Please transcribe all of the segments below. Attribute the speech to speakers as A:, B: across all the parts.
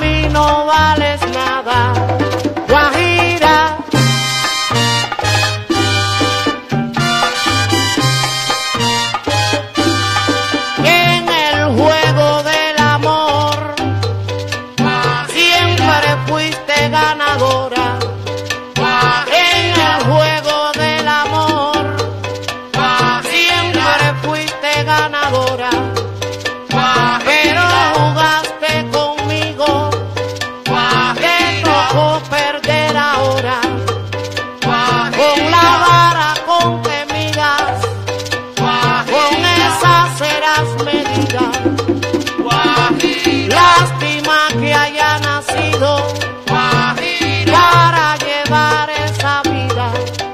A: mí no vales nada, Guajira. En el juego del amor siempre fuiste ganadora. En el juego del amor siempre fuiste ganadora. Pero jugaste conmigo, te tocó perder ahora. Con la vara con que miras, con esas serás medida. Lástima que haya nacido para llevar esa vida.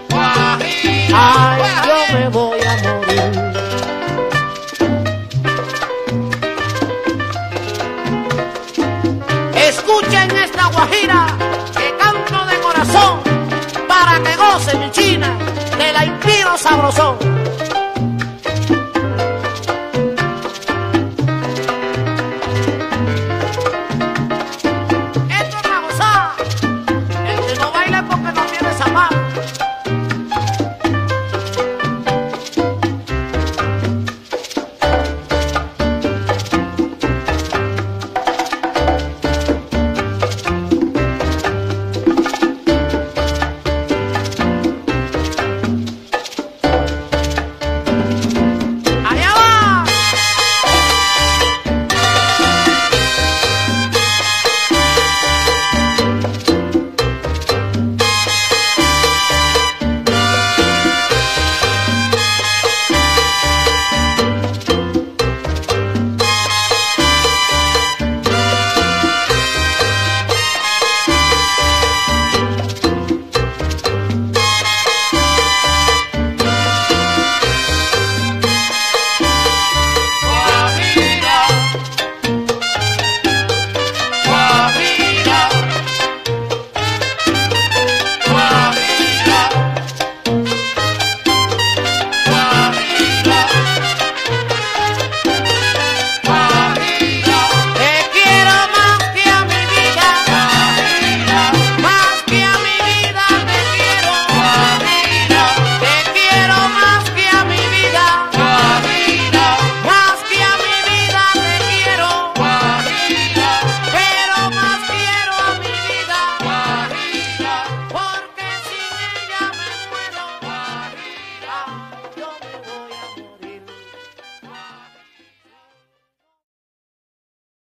A: Ay, yo me voy a morir. Escuchen esta guajira que canto de corazón para que gocen mi China, te la inspiro sabrosón.